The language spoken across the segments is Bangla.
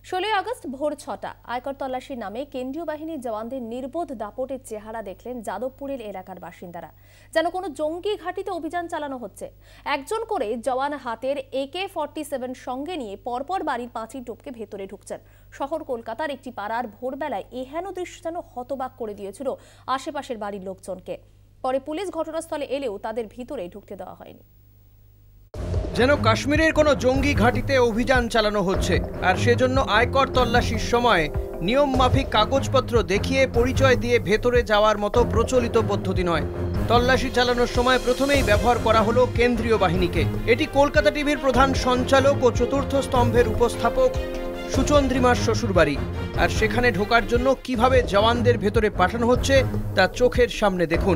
16 আগস্ট ভোর 6টা আয়কর তল্লাশির নামে কেন্দ্রীয় বাহিনীর জওয়ানদের নির্বোধ দাপটের চেহারা দেখলেন যাদবপুরের এলাকার বাসিন্দারা। যেন কোনো জঙ্গি ঘাঁটিতে অভিযান চালানো হচ্ছে। একজন করে জওয়ান হাতের AK-47 সঙ্গে নিয়ে পরপর বাড়ির পাঁচিল টপকে ভেতরে ঢুকছেন। শহর কলকাতার একটি পাড়ার ভোরবেলায় এহেন দৃশ্য যেন হতবাক করে দিয়েছিল আশেপাশের বাড়ির লোকজনকে। পরে পুলিশ ঘটনাস্থলে এলেও তাদের ভিতরে ঢুকতে দেওয়া হয়নি। যেন কাশ্মীরের কোনো জঙ্গি ঘাঁটিতে অভিযান চালানো হচ্ছে, আর সেজন্য আয়কর তল্লাশির সময় নিয়ম মাফিক কাগজপত্র দেখিয়ে পরিচয় দিয়ে ভেতরে যাওয়ার মতো প্রচলিত পদ্ধতি নয়। তল্লাশি চালানোর সময় প্রথমেই ব্যবহার করা হলো কেন্দ্রীয় বাহিনীকে। এটি কলকাতা টিভির প্রধান সঞ্চালক ও চতুর্থ স্তম্ভের উপস্থাপক সুচন্দ্রিমার শ্বশুরবাড়ি। আর সেখানে ঢোকার জন্য কিভাবে জওয়ানদের ভেতরে পাঠানো হচ্ছে তা চোখের সামনে দেখুন।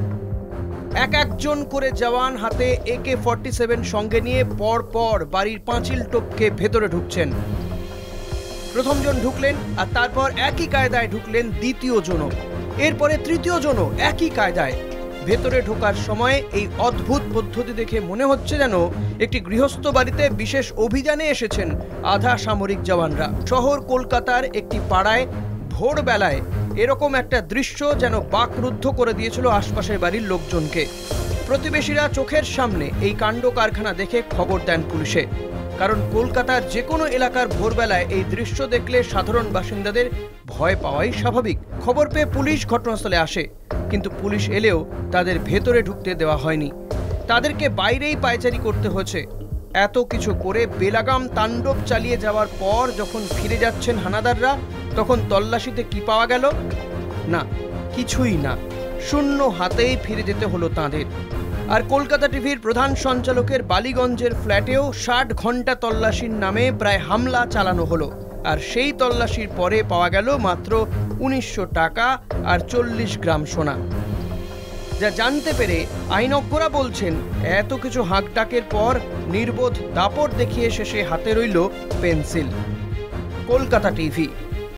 একজন করে জওয়ান হাতে AK-47 সঙ্গে নিয়ে পরপর বাড়ির পাঁচিল টপকে ভেতরে ঢুকছেন। প্রথমজন ঢুকলেন আর তারপর একই কায়দায় ঢুকলেন দ্বিতীয় জনও, এরপরে তৃতীয় জনও একই কায়দায়। ভেতরে ঢোকার সময় এই অদ্ভুত পদ্ধতি দেখে মনে হচ্ছে যেন একটি গৃহস্থ বাড়িতে বিশেষ অভিযানে এসেছেন আধা সামরিক জওয়ানরা। শহর কলকাতার একটি পাড়ায় ভোরবেলায় এরকম একটা দৃশ্য যেন বাকরুদ্ধ করে দিয়েছিল আশপাশের বাড়ির লোকজনকে। প্রতিবেশীরা চোখের সামনে এই কাণ্ড কারখানা দেখে খবর দেন পুলিশে, কারণ কলকাতার যে কোনো এলাকার ভোরবেলায় এই দৃশ্য দেখলে সাধারণ বাসিন্দাদের ভয় পাওয়াই স্বাভাবিক। খবর পেয়ে পুলিশ ঘটনাস্থলে আসে, কিন্তু পুলিশ এলেও তাদের ভেতরে ঢুকতে দেওয়া হয়নি। তাদেরকে বাইরেই পায়চারি করতে হয়েছে। এত কিছু করে বেলাগাম তাণ্ডব চালিয়ে যাওয়ার পর যখন ফিরে যাচ্ছেন হানাদাররা, তখন তল্লাশিতে কি পাওয়া গেল? না, কিছুই না। শূন্য হাতেই ফিরে যেতে হলো তাঁদের। আর কলকাতা টিভির প্রধান সঞ্চালকের বালিগঞ্জের ফ্ল্যাটেও 60 ঘন্টা তল্লাশির নামে প্রায় হামলা চালানো হলো। আর সেই তল্লাশির পরে পাওয়া গেল মাত্র 1900 টাকা আর 40 গ্রাম সোনা। যা জানতে পেরে আইনজ্ঞরা বলছেন, এত কিছু হাঁকডাকের পর নির্বোধ দাপট দেখিয়ে শেষে হাতে রইল পেন্সিল। কলকাতা টিভি।